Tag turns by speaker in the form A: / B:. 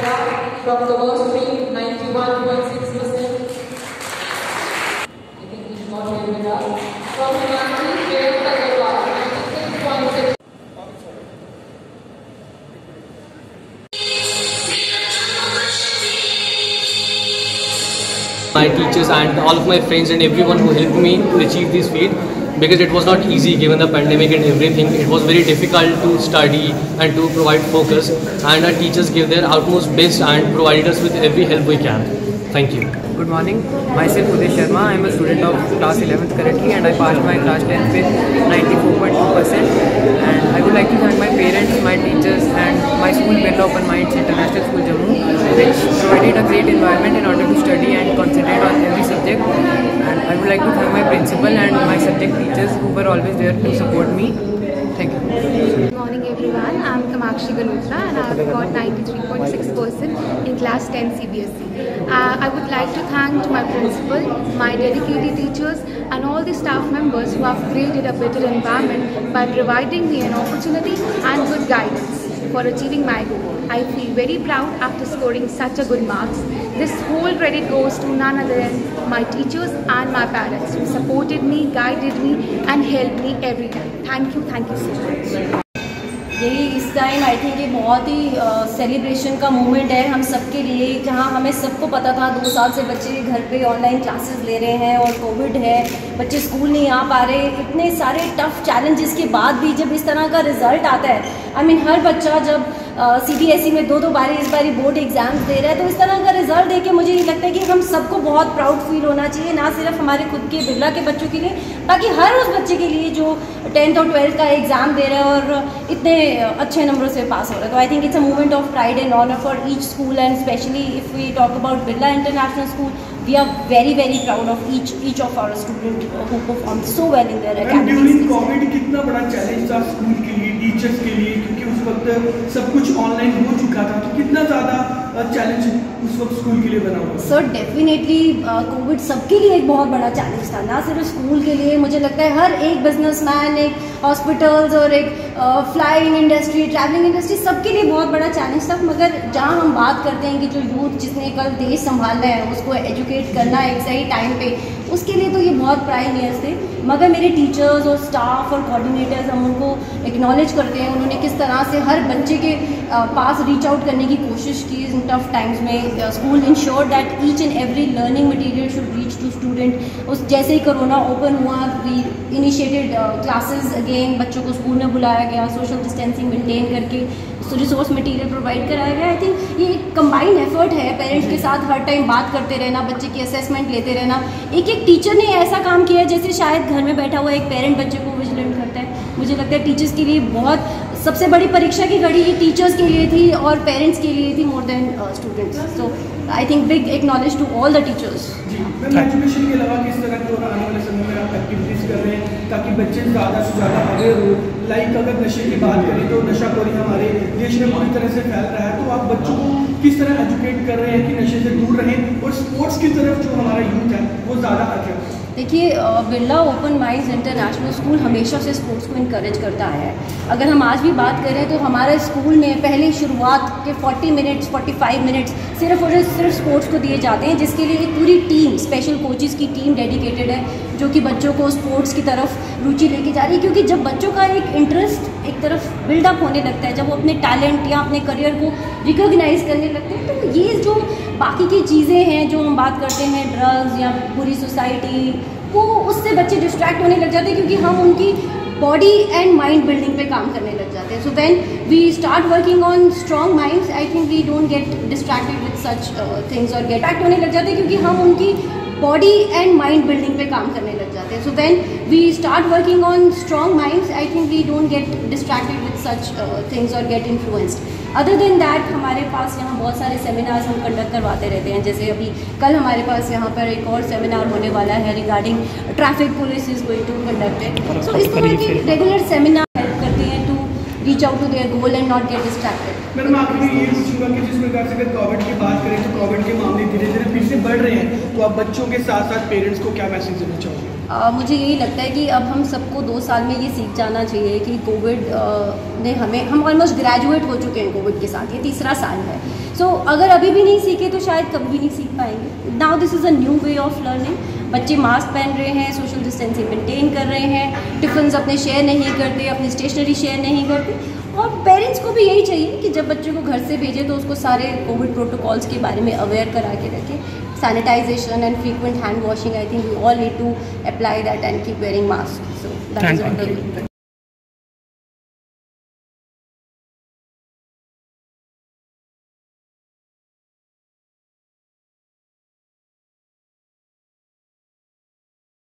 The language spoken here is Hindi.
A: from the worst stream, 91.6%. I think we should not hear it up. From Himanshi, Priyanka Agarwal, 96.6%.
B: My teachers and all of my friends and everyone who helped me to achieve this feat, because it was not easy given the pandemic and everything. It was very difficult to study and to provide focus, and our teachers gave their utmost best and provided us with every help we can. Thank you.
C: Good morning. Myself Uday Sharma. I am a student of class 11th currently, and I passed my class 10th with 94.2%. And I would like to thank my parents, my teachers, and my school, Birla Open Minds International School, Jammu, which provided a great environment in order to study and concentrate on every subject. And I would like to thank my principal and my subject teachers who were always there to support me. Thank you.
D: Good morning everyone, I am Kamakshi Ganotra and I have got 93.6% in class 10 CBSE. I would like to thank my principal, my dedicated teachers and all the staff members who have created a better environment by providing me an opportunity and good guidance for achieving my goal. I feel very proud after scoring such a good marks. This whole credit goes to none other than my teachers and my parents who supported me, guided me and helped me every time. Thank you so much.
E: यही इस टाइम आई थिंक ये बहुत ही सेलिब्रेशन का मोमेंट है हम सबके लिए, जहां हमें सबको पता था 2 साल से बच्चे घर पे ऑनलाइन क्लासेस ले रहे हैं और कोविड है, बच्चे स्कूल नहीं आ पा रहे, इतने सारे टफ चैलेंजेस के बाद भी जब इस तरह का रिजल्ट आता है, आई मीन हर बच्चा जब CBSE में 2 बारी इस बारी बोर्ड एग्जाम्स दे रहा है, तो इस तरह का रिजल्ट देख के मुझे ये लगता है कि हम सबको बहुत प्राउड फील होना चाहिए, ना सिर्फ हमारे खुद के बिरला के बच्चों के लिए, बाकी हर उस बच्चे के लिए जो 10th और 12th का एग्ज़ाम दे रहा है और इतने अच्छे नंबरों से पास हो रहा है. तो I think it's a movement of pride and honour for each school, and specially if we talk about Birla international school, we are very proud of each of our student who performed so well in their academics.
F: During COVID कितना बड़ा चैलेंज था स्कूल के लिए, टीचर्स के लिए, क्योंकि उस वक्त सब कुछ ऑनलाइन हो चुका था, तो कितना ज़्यादा चैलेंज उस वक्त स्कूल के लिए बना हुआ?
E: सर डेफिनेटली कोविड सबके लिए एक बहुत बड़ा चैलेंज था, ना सिर्फ स्कूल के लिए. मुझे लगता है हर एक बिजनेसमैन, एक हॉस्पिटल्स और एक फ्लाइंग इंडस्ट्री, ट्रैवलिंग इंडस्ट्री, सबके लिए बहुत बड़ा चैलेंज था. मगर जहाँ हम बात करते हैं कि जो यूथ जिसने कल देश संभालना है उसको एजुकेट करना एक सही टाइम पे, उसके लिए तो ये बहुत प्राइम थे. मगर मेरे टीचर्स और स्टाफ और कोऑर्डिनेटर्स, हम उनको एक्नॉलेज करते हैं, उन्होंने किस तरह से हर बच्चे के पास रीच आउट करने की कोशिश की इन टफ टाइम्स में. School ensure that each and every learning material should reach to student. उस जैसे ही कोरोना ओपन हुआ, वी इनिशिएटेड क्लासेस अगेन, बच्चों को स्कूल में बुलाया गया, सोशल डिस्टेंसिंग मेंटेन करके रिसोर्स मटेरियल प्रोवाइड कराया गया. आई थिंक ये एक कंबाइंड एफर्ट है, पेरेंट्स के साथ हर टाइम बात करते रहना, बच्चे की असेसमेंट लेते रहना. एक टीचर ने ऐसा काम किया है जैसे शायद घर में बैठा हुआ एक पेरेंट बच्चे को विजिलेंट करता है. मुझे लगता है टीचर्स के लिए बहुत सबसे बड़ी परीक्षा की घड़ी ये टीचर्स के लिए थी और पेरेंट्स के लिए थी more than students. So I think big acknowledge to all the teachers.
F: Ma'am education के अलावा किस तरह की आने वाले समय में आप एक्टिविटीज़ कर रहे हैं ताकि बच्चे ज़्यादा से ज़्यादा अवेयर हो? लाइक अगर नशे की बात करें तो नशाखोरी हमारे देश में पूरी तरह से फैल रहा है, तो आप बच्चों को किस तरह एजुकेट कर रहे हैं कि नशे से दूर रहें और स्पोर्ट्स की तरफ जो हमारा यूथ है वो ज़्यादा आगे?
E: देखिए, Birla open minds international school हमेशा से स्पोर्ट्स को इनकरेज करता है. अगर हम आज भी बात करें तो हमारे स्कूल में पहले शुरुआत के 40 मिनट्स 45 मिनट्स सिर्फ और सिर्फ स्पोर्ट्स को दिए जाते हैं, जिसके लिए एक पूरी टीम, स्पेशल कोचेज़ की टीम डेडिकेटेड है जो कि बच्चों को स्पोर्ट्स की तरफ रुचि लेके जा रही है. क्योंकि जब बच्चों का एक इंटरेस्ट एक तरफ बिल्डअप होने लगता है, जब वो अपने टैलेंट या अपने करियर को रिकॉग्नाइज करने लगते हैं, तो ये जो बाकी की चीज़ें हैं जो हम बात करते हैं, ड्रग्स या पूरी सोसाइटी, वो उससे बच्चे डिस्ट्रैक्ट होने लग जाते हैं क्योंकि हम उनकी बॉडी एंड माइंड बिल्डिंग पे काम करने लग जाते हैं. So when we start working on strong minds, I think we don't get distracted with such things और गेट एक्ट होने लग जाते हैं क्योंकि हम उनकी बॉडी एंड माइंड बिल्डिंग पे काम करने लग जाते हैं. So when we start working on strong minds, I think we don't get distracted with such things और get influenced. Other than that हमारे पास यहाँ बहुत सारे सेमिनार्स हम कंडक्ट करवाते रहते हैं. जैसे अभी कल हमारे पास यहाँ पर एक और सेमिनार होने वाला है regarding traffic police is going to conduct it. So इस तरह के रेगुलर सेमिनार हेल्प करती हैं to reach out to their goal and not get distracted.
F: Madam आखिर में ये पूछूंगा कि जिस प्रकार से अगर कोविड की बात करें तो कोविड के मामले धीरे धीरे फिर से बढ़ रहे हैं, तो आप बच्चों के साथ साथ पेरेंट्स को क्या मैसेज देना चाहोगे?
E: मुझे यही लगता है कि अब हम सबको 2 साल में ये सीख जाना चाहिए कि कोविड ने हम ऑलमोस्ट ग्रेजुएट हो चुके हैं कोविड के साथ, ये 3रा साल है। सो अगर अभी भी नहीं सीखे तो शायद कभी भी नहीं सीख पाएंगे। Now this is a new way of learning. बच्चे मास्क पहन रहे हैं, सोशल डिस्टेंसिंग मेंटेन कर रहे हैं, टिफ़िन अपने शेयर नहीं करते, अपनी स्टेशनरी शेयर नहीं करते। और पेरेंट्स को भी यही चाहिए कि जब बच्चे को घर से भेजें तो उसको सारे कोविड प्रोटोकॉल्स के बारे में अवेयर करा के रखें। Sanitization and frequent hand washing, I think we all need to apply that and keep wearing mask. So that is all.